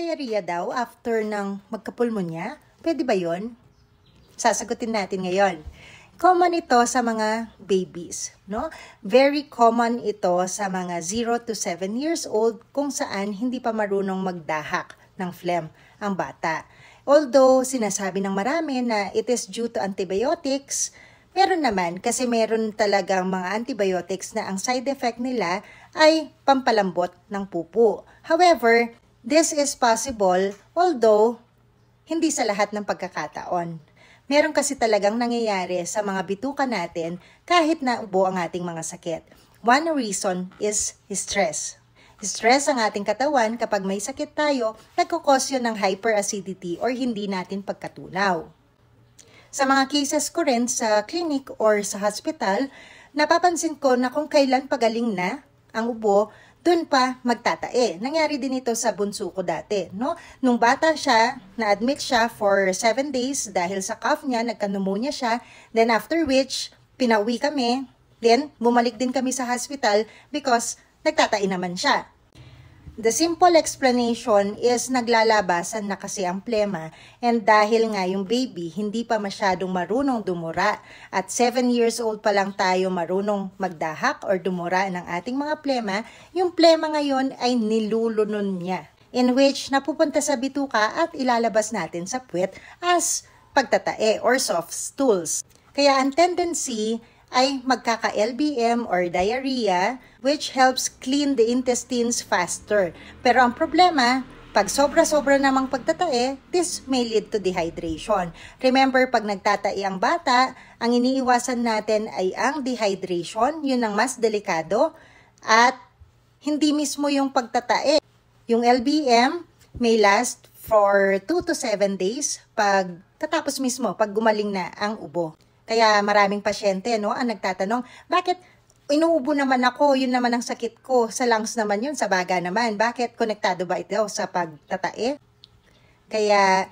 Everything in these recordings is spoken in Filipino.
Diarrhea daw after ng magkapulmonya? Pwede ba yun? Sasagutin natin ngayon. Common ito sa mga babies, no? Very common ito sa mga 0 to 7 years old kung saan hindi pa marunong magdahak ng phlegm ang bata. Although sinasabi ng marami na it is due to antibiotics, meron naman kasi meron talagang mga antibiotics na ang side effect nila ay pampalambot ng pupo. However, this is possible although hindi sa lahat ng pagkakataon. Meron kasi talagang nangyayari sa mga bituka natin kahit na ubo ang ating mga sakit. One reason is stress. Stress ang ating katawan kapag may sakit tayo, nagkukos yun ng hyperacidity or hindi natin pagkatunaw. Sa mga cases ko rin sa clinic or sa hospital, napapansin ko na kung kailan pagaling na ang ubo, dun pa magtatae. Nangyari din ito sa bunso ko dati, no? Nung bata siya, na-admit siya for 7 days dahil sa cough niya, nagka-pneumonia siya. Then after which, pinauwi kami. Then, bumalik din kami sa hospital because nagtatae naman siya. The simple explanation is naglalabasan na kasi ang plema, and dahil nga yung baby hindi pa masyadong marunong dumura at 7 years old pa lang tayo marunong magdahak or dumura ng ating mga plema, yung plema ngayon ay nilulunon niya, in which napupunta sa bituka at ilalabas natin sa puwet as pagtatae or soft stools. Kaya ang tendency ay magkaka-LBM or diarrhea, which helps clean the intestines faster. Pero ang problema, pag sobra-sobra namang pagtatae, this may lead to dehydration. Remember, pag nagtatae ang bata, ang iniiwasan natin ay ang dehydration, yun ang mas delikado, at hindi mismo yung pagtatae. Yung LBM may last for 2 to 7 days pag tatapos mismo, pag gumaling na ang ubo. Kaya maraming pasyente, no, ang nagtatanong, bakit inuubo naman ako, yun naman ang sakit ko, sa lungs naman yun, sa baga naman, bakit konektado ba ito sa pagtatae? Kaya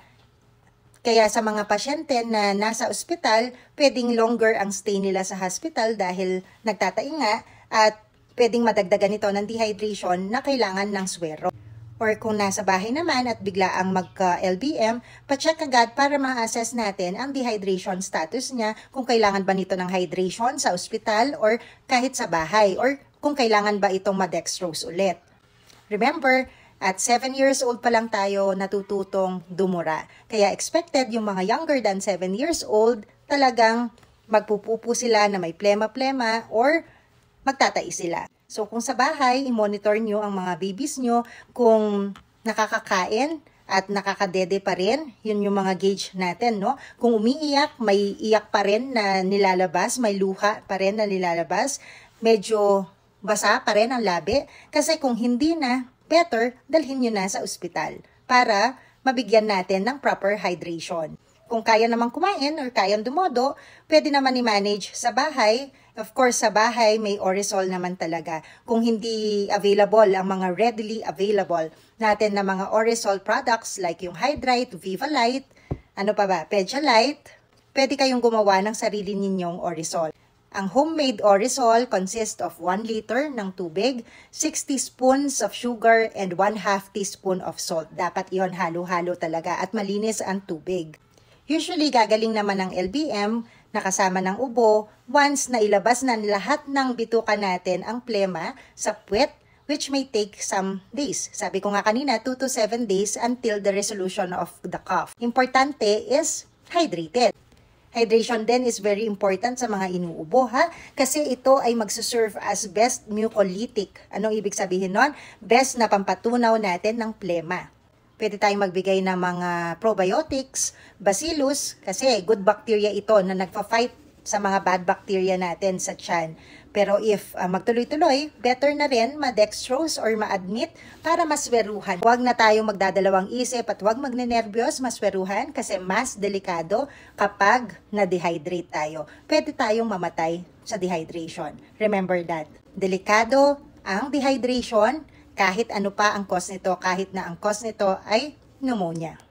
sa mga pasyente na nasa ospital, pwedeng longer ang stay nila sa hospital dahil nagtatae nga at pwedeng madagdagan ito ng dehydration na kailangan ng swero. Or kung nasa bahay naman at bigla ang magka-LBM, pa-check agad para ma-assess natin ang dehydration status niya, kung kailangan ba nito ng hydration sa ospital or kahit sa bahay, or kung kailangan ba itong ma-dextrose ulit. Remember, at 7 years old pa lang tayo natututong dumura. Kaya expected yung mga younger than 7 years old, talagang magpupupo sila na may plema-plema or magtatai sila. So kung sa bahay, i-monitor nyo ang mga babies nyo kung nakakakain at nakakadede pa rin. Yun yung mga gauge natin, no? Kung umiiyak, may iyak pa rin na nilalabas, may luha pa rin na nilalabas, medyo basa pa rin ang labi. Kasi kung hindi na, better, dalhin nyo na sa ospital para mabigyan natin ng proper hydration. Kung kaya namang kumain or kayang dumodo, pwede naman i-manage sa bahay. Of course, sa bahay, may Orisol naman talaga. Kung hindi available ang mga readily available natin na mga Orisol products like yung Hydrite, Vivalite, ano pa ba, Pedialyte, pwede kayong gumawa ng sarili ninyong Orisol. Ang homemade Orisol consists of 1 liter ng tubig, 60 spoons of sugar, and 1/2 teaspoon of salt. Dapat iyon halo-halo talaga at malinis ang tubig. Usually, gagaling naman ang LBM na kasama ng ubo once na ilabas na lahat ng bituka natin ang plema sa puwet, which may take some days. Sabi ko nga kanina, 2 to 7 days until the resolution of the cough. Importante is hydrated. Hydration din is very important sa mga inuubo, ha? Kasi ito ay magsuserve as best mucolytic. Anong ibig sabihin nun? Best na pampatunaw natin ng plema. Pwede tayong magbigay ng mga probiotics, bacillus, kasi good bacteria ito na nagpa-fight sa mga bad bacteria natin sa tiyan. Pero if magtuloy-tuloy, better na rin ma-dextrose or ma-admit para masweruhan. Huwag na tayong magdadalawang isip at huwag magnenervyos, masweruhan kasi mas delikado kapag na-dehydrate tayo. Pwede tayong mamatay sa dehydration. Remember that. Delikado ang dehydration kahit ano pa ang cause nito, kahit na ang cause nito ay pneumonia.